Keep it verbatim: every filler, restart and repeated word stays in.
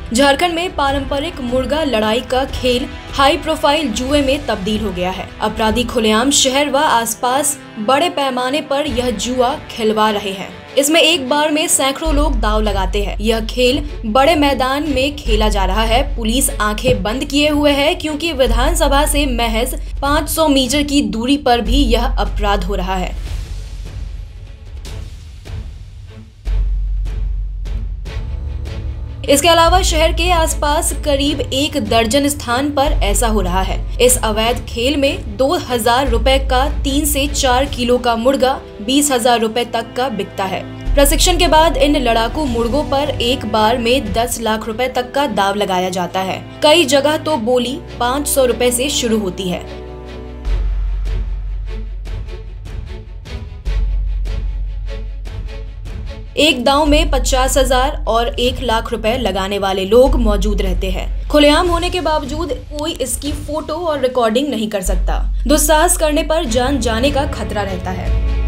झारखंड में पारंपरिक मुर्गा लड़ाई का खेल हाई प्रोफाइल जुए में तब्दील हो गया है। अपराधी खुलेआम शहर व आसपास बड़े पैमाने पर यह जुआ खिलवा रहे हैं। इसमें एक बार में सैकड़ों लोग दांव लगाते हैं। यह खेल बड़े मैदान में खेला जा रहा है। पुलिस आंखें बंद किए हुए है क्योंकि विधानसभा से महज पाँच सौ मीटर की दूरी पर भी यह अपराध हो रहा है। इसके अलावा शहर के आसपास करीब एक दर्जन स्थान पर ऐसा हो रहा है। इस अवैध खेल में दो हजार रुपए का तीन से चार किलो का मुर्गा बीस हजार रुपए तक का बिकता है। प्रशिक्षण के बाद इन लड़ाकू मुर्गों पर एक बार में दस लाख रुपए तक का दाव लगाया जाता है। कई जगह तो बोली पाँच सौ रुपए से शुरू होती है। एक दांव में पचास हजार और एक लाख रुपए लगाने वाले लोग मौजूद रहते हैं। खुलेआम होने के बावजूद कोई इसकी फोटो और रिकॉर्डिंग नहीं कर सकता। दुस्साहस करने पर जान जाने का खतरा रहता है।